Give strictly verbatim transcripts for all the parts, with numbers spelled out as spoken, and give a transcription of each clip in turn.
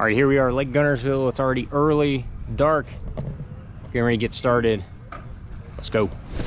All right, here we are, Lake Guntersville. It's already early, dark. Getting ready to get started. Let's go.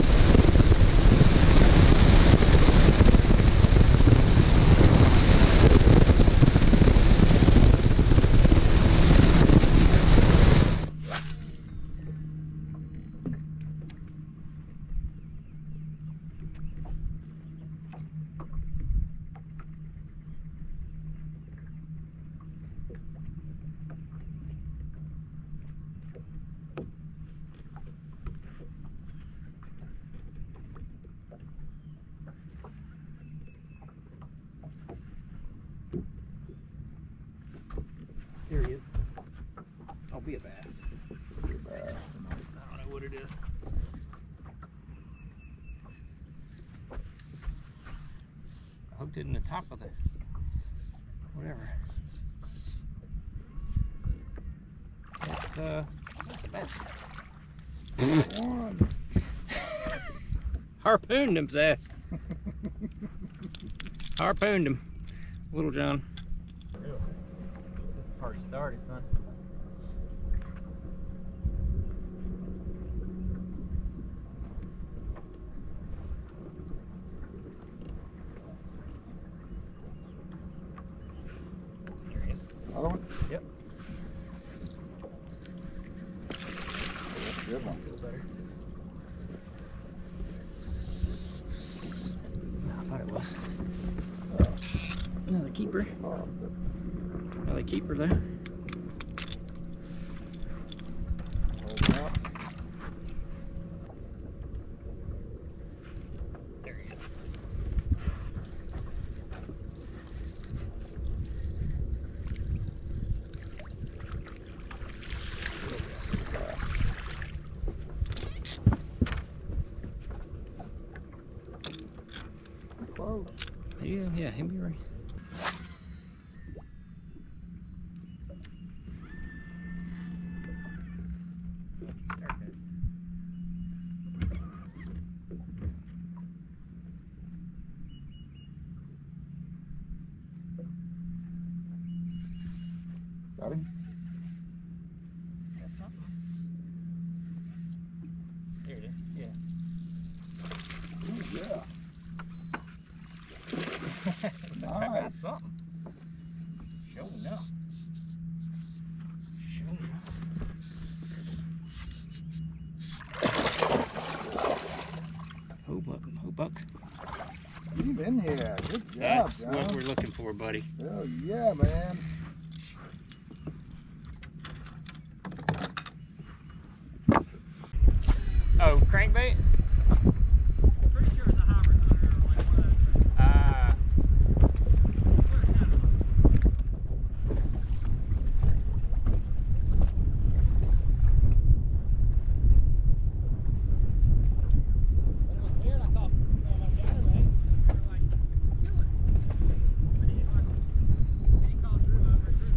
There he is. I'll be a bass. Be a bass. I don't know what it is. I hooked it in the top of the whatever. It's uh that's a bass. One. Harpooned him's ass. Harpooned him. Little John. Party started, son. There he is. Another one? Yep. That's a good one. Feel better. No, I thought it was. Another keeper. Another keeper there. Hold it out. There he is. Close. Yeah, yeah, he'll be right. Got him? That's something. There it is. Yeah. Ooh, yeah. I got Nice. something. Show enough. Show enough. Oh, buck. Oh, buck. Get him in here. Good job, That's John. what we're looking for, buddy. Oh, yeah, man. Oh, crankbait? Pretty sure it's a hybrid hunter or like one of those. Uh, What it sounded like. When it was weird, I thought uh, my chatterbait, they were like, kill it. But he like, he didn't call through over through.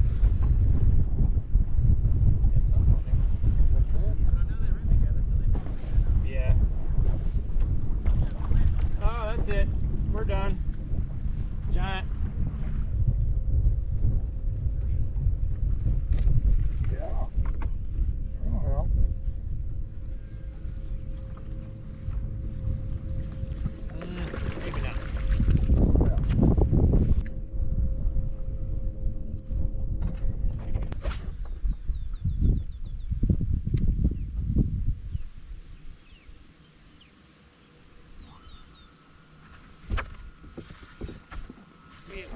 got something on there. But I know they ran together, so they probably didn't know. Yeah. Oh, that's it. We're done. Giant. Yeah. Oh, well. Uh, maybe not. Yeah. Yeah.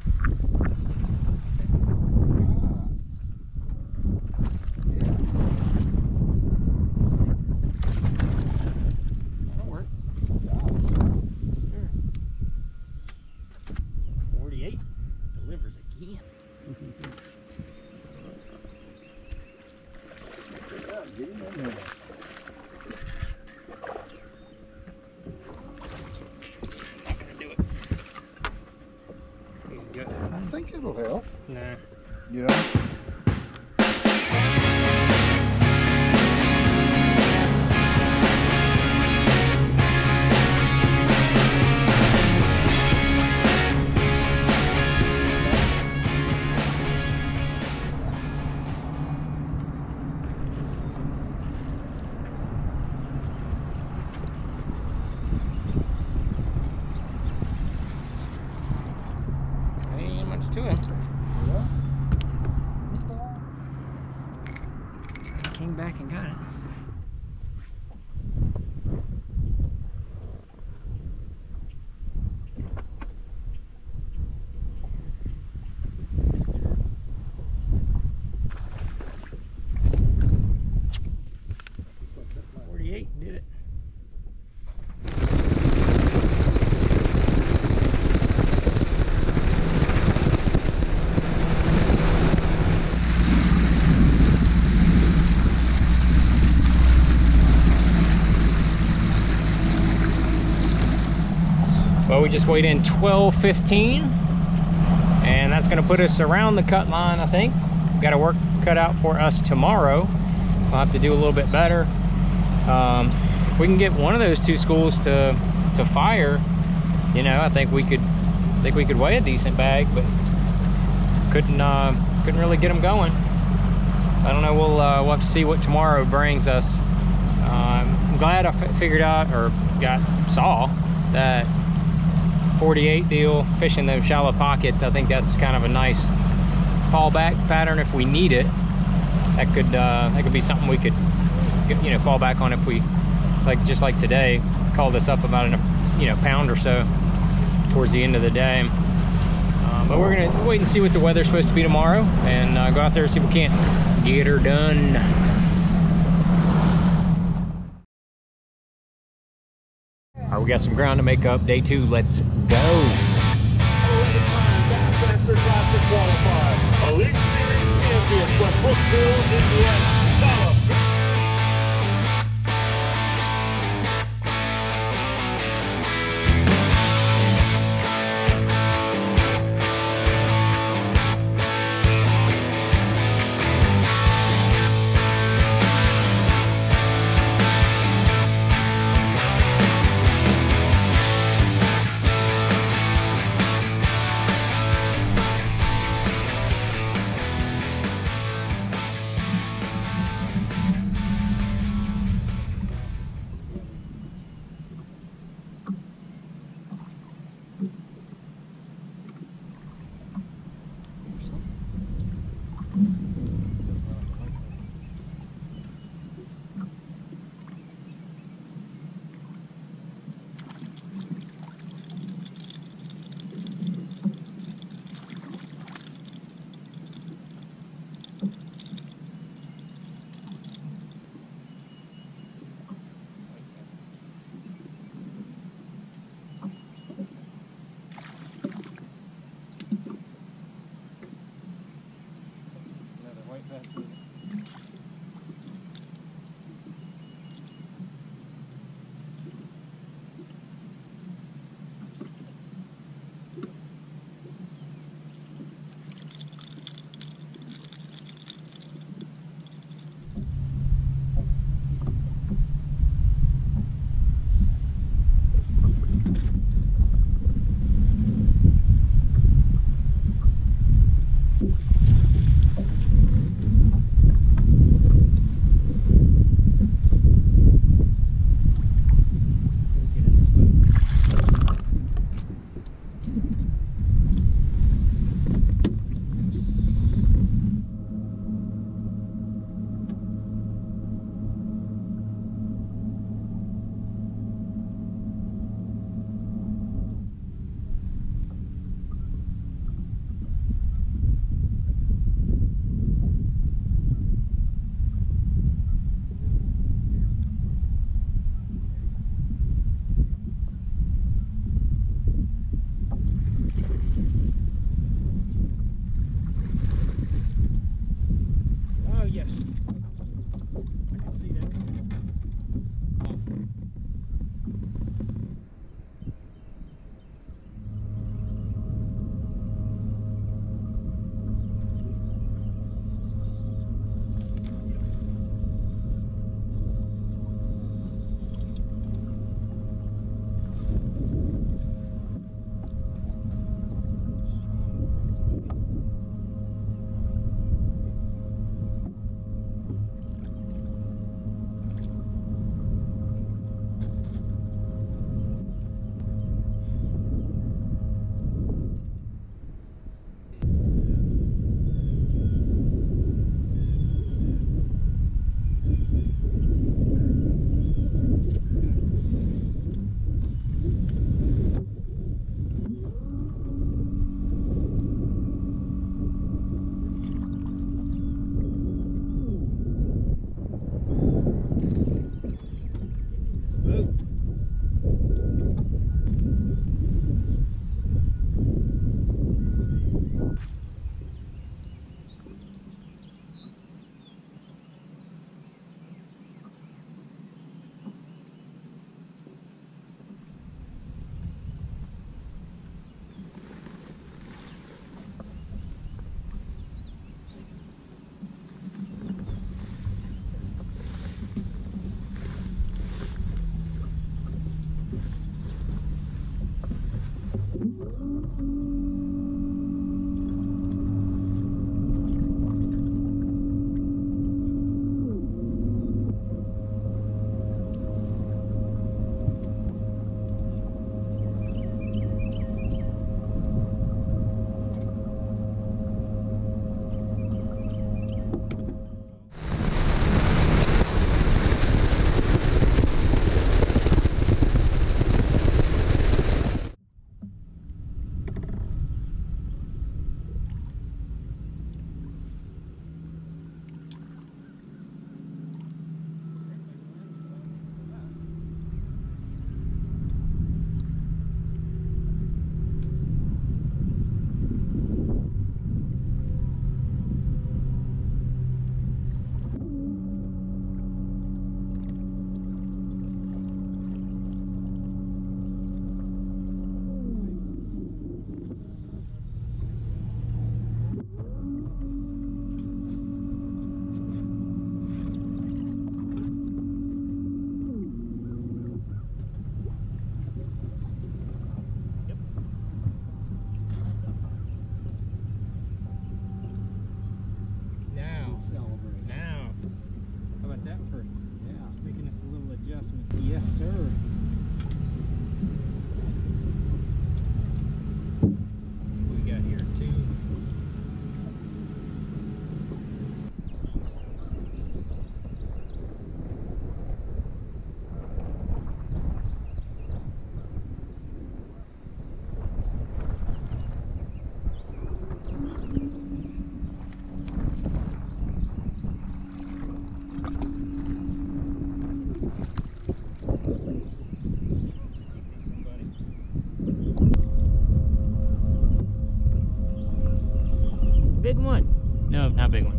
That'll work. Yes, sir. forty-eight delivers again. Yeah, get him in there. Not gonna do it. He's good. I think it'll help. Nah. You know? came back and got it. forty-eight did it. Well, we just weighed in twelve fifteen, and that's going to put us around the cut line, I think. We've got a work cut out for us tomorrow. We'll have to do a little bit better. Um, if we can get one of those two schools to to fire, you know, I think we could I think we could weigh a decent bag, but couldn't uh, couldn't really get them going. I don't know. We'll uh, we'll have to see what tomorrow brings us. Um, I'm glad I f figured out or got saw that forty-eight deal, fishing those shallow pockets. I think that's kind of a nice fallback pattern if we need it. That could uh, that could be something we could, you know, fall back on if we, like just like today, called us up about a you know pound or so towards the end of the day. Um, but we're gonna wait and see what the weather's supposed to be tomorrow, and uh, go out there and see if we can't get her done. All right, we got some ground to make up. Day two, let's go. Bassmaster Classic qualifier. Elite Series champion from Brookville, Indiana. Follow. that big one.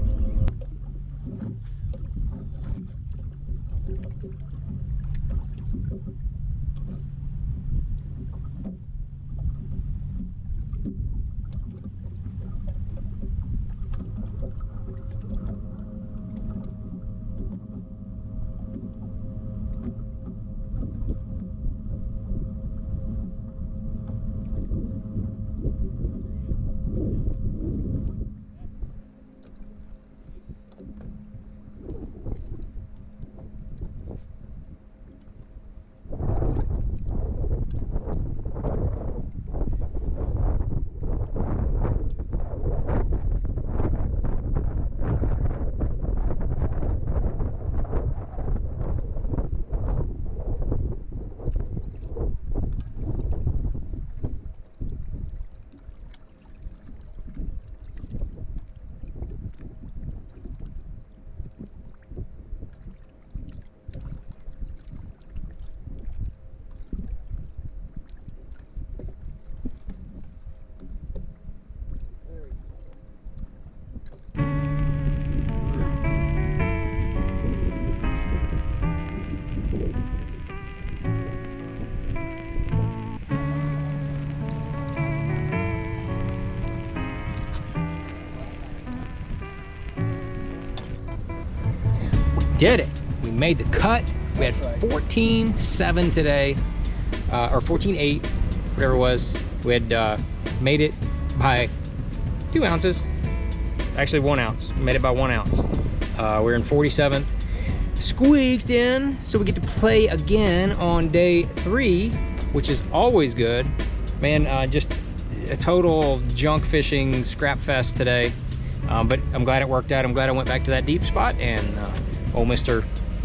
Did it. We made the cut. We had fourteen seven today, uh, or fourteen eight, whatever it was. We had uh, made it by two ounces. Actually, one ounce. We made it by one ounce. Uh, we're in forty-seventh. Squeaked in, so we get to play again on day three, which is always good. Man, uh, just a total junk fishing scrap fest today. Um, but I'm glad it worked out. I'm glad I went back to that deep spot, and uh, old Mister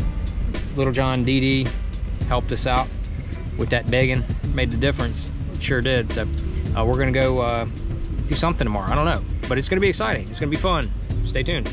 Little John D D helped us out with that begging. Made the difference. It sure did. So uh, we're gonna go uh, do something tomorrow. I don't know, but it's gonna be exciting. It's gonna be fun. Stay tuned.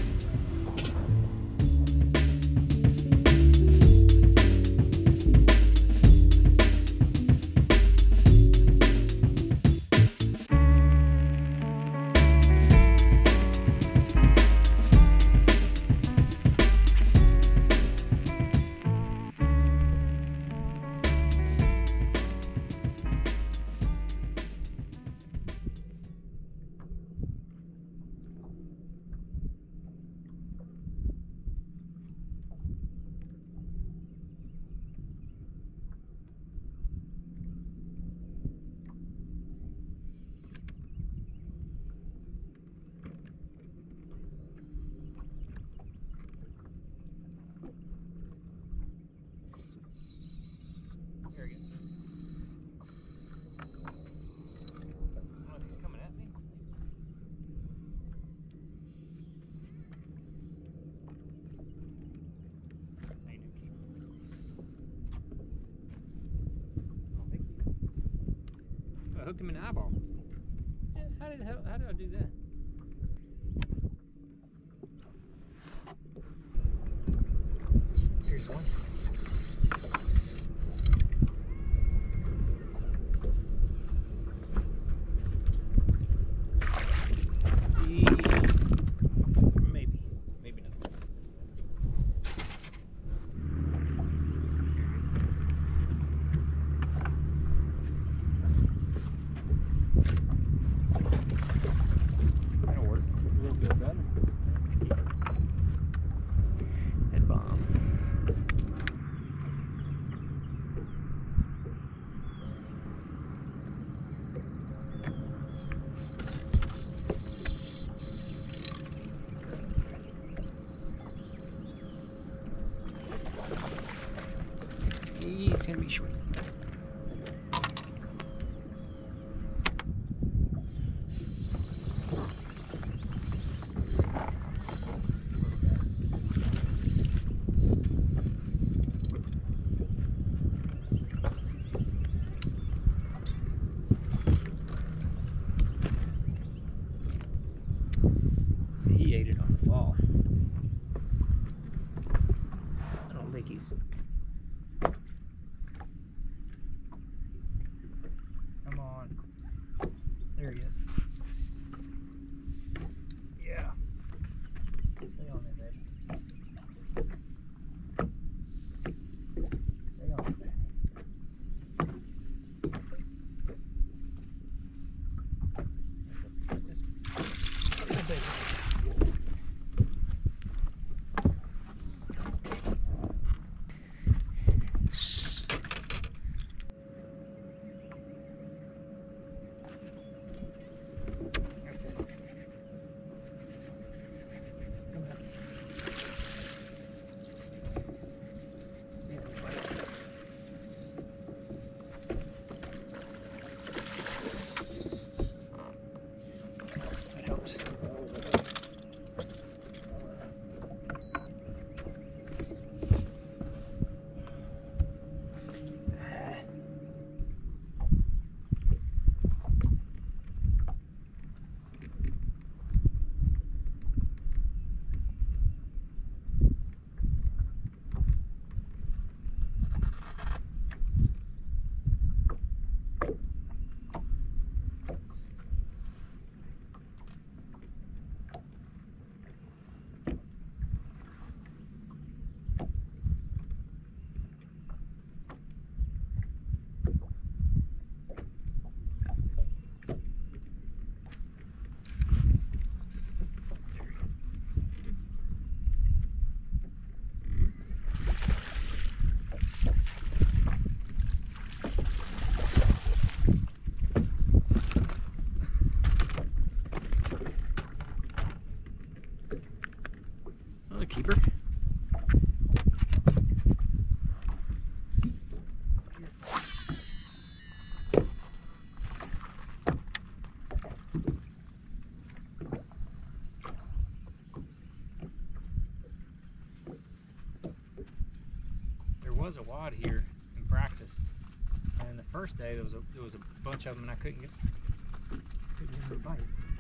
I hooked him in the eyeball. How did how, how did I do that? Here's one. Jeez. Maybe, maybe not. He's gonna be short. See, he ate it on the fall. I don't think he's Another keeper. There was a wad here in practice, and the first day there was a there was a bunch of them, and I couldn't get couldn't get her to bite.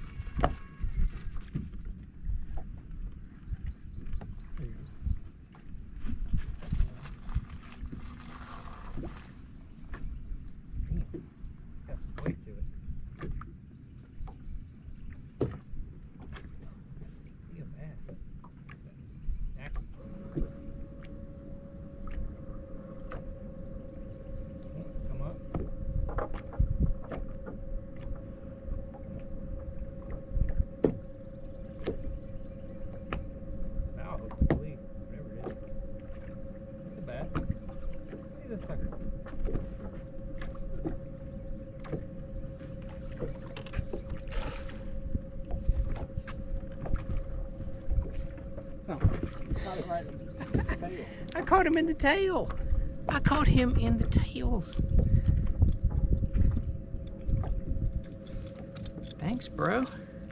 There you go. Damn, it's got some weight to it. Be a bass. Active. Come up. It's a bow hook, I believe. Whatever it is. It's a bass. Look at this sucker. Caught it right in the tail. I caught him in the tail. I caught him in the tails. Thanks, bro.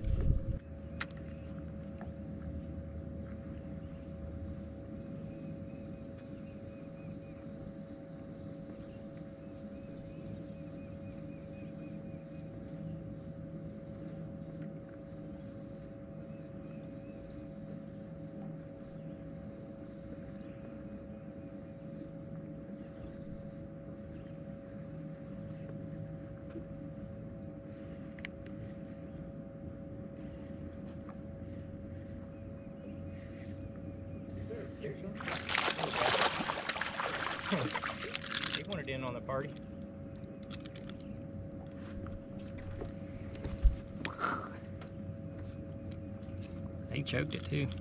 He wanted in on the party. He choked it too.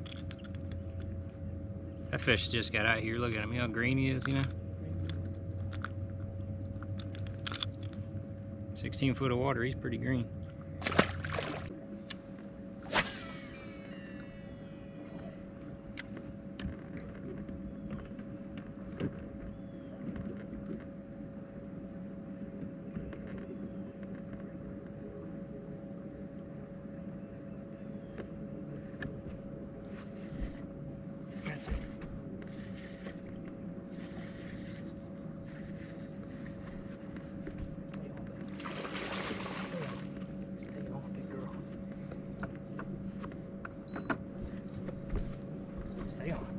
That fish just got out here. Look at him. You know how green he is, you know? sixteen foot of water. He's pretty green. That's it. Stay on, big girl. Stay on.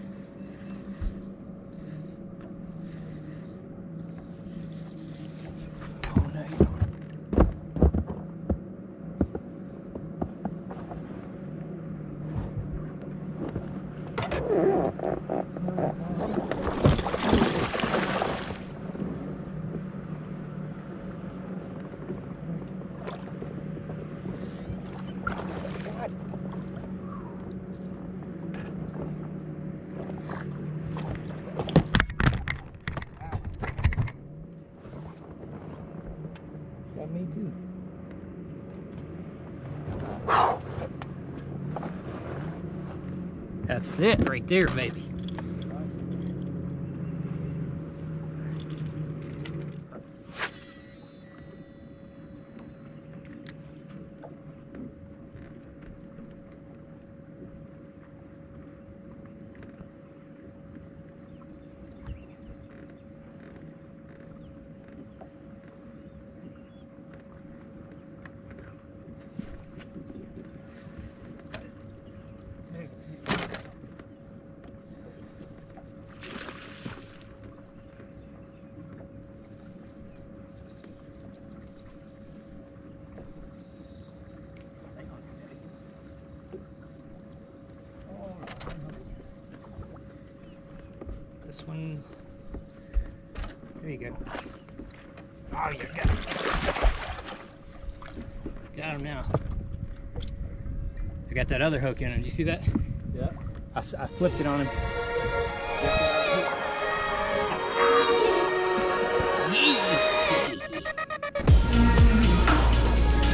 Oh no, you don't. Got me too. That's it right there, baby. This one's, there you go. Oh, you got him. Got him now. I got that other hook in him. Did you see that? Yeah. I, s- I flipped it on him.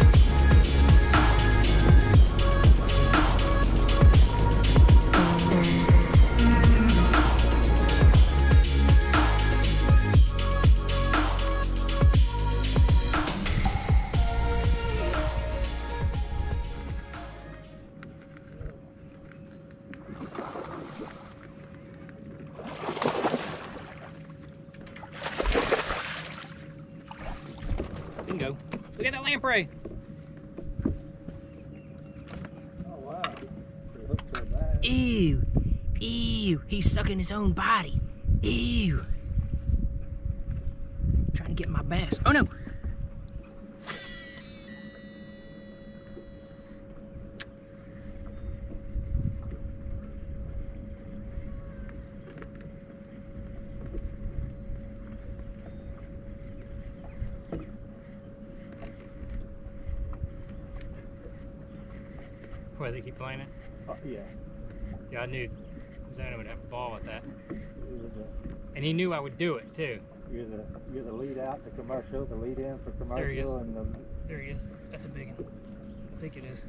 Yee! lamprey. Oh, wow. They hooked to a bag. Ew. Ew. He's sucking his own body. Ew. Trying to get my bass. Oh, no. Why they keep playing it? Oh, yeah. Yeah, I knew Zona would have a ball with that. You're the, And he knew I would do it too. you're the, you're the lead out to commercial, the lead in for commercial. There he is. And the, There he is. That's a big one. I think it is.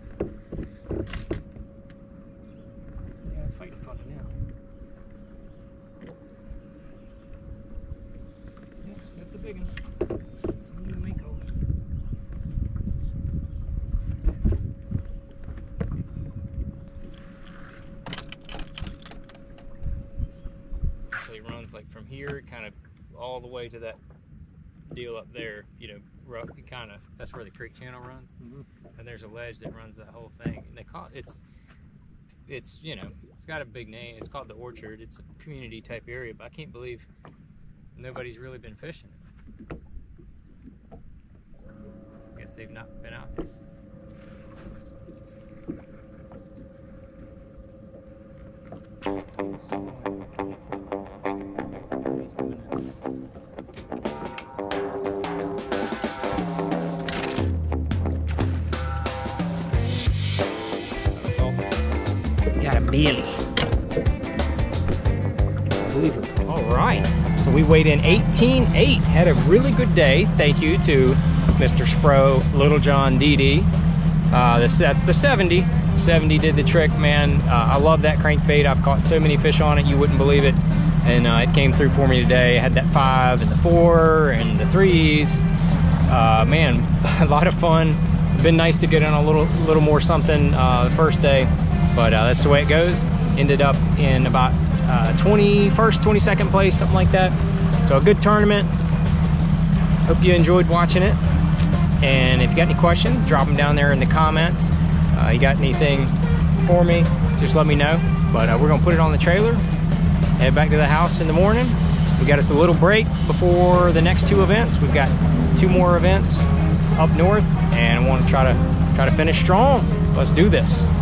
Yeah, it's fighting funny now. Yeah, that's a big one. Neko. So he runs like from here, kind of all the way to that deal up there, you know, rough, kind of, that's where the creek channel runs. mm-hmm. And there's a ledge that runs that whole thing. And they call it, it's, it's, you know, it's got a big name. It's called the Orchard. It's a community type area, but I can't believe nobody's really been fishing it. I guess they've not been out there. Got a Billy. All right, so we weighed in eighteen eight. Had a really good day. Thank you to Mister Spro, Little John, D D. Uh, this, that's the seventy. seventy did the trick, man. Uh, I love that crankbait. I've caught so many fish on it, you wouldn't believe it. And uh, it came through for me today. I had that five and the four and the threes. Uh, man, a lot of fun. Been nice to get in a little, little more something uh, the first day, but uh, that's the way it goes. Ended up in about uh, twenty-first, twenty-second place, something like that. So a good tournament. Hope you enjoyed watching it. And if you got any questions, drop them down there in the comments. Uh, you got anything for me, just let me know. But uh, we're gonna put it on the trailer, head back to the house in the morning. We got us a little break before the next two events. We've got two more events up north, and I want to try to try to finish strong. Let's do this.